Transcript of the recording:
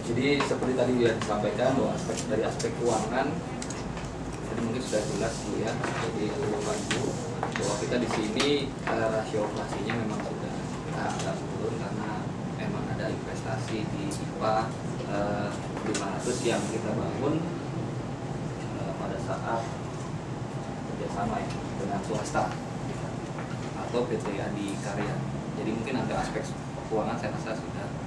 Jadi seperti tadi yang disampaikan bahwa dari aspek keuangan ini mungkin sudah jelas Bu ya. Jadi Bapak Ibu bahwa kita di sini rasio operasinya memang sudah agak turun karena memang ada investasi di IPA 500 yang kita bangun pada saat kerjasama ya dengan swasta atau PT Adi Karya. Jadi mungkin ada aspek keuangan saya rasa sudah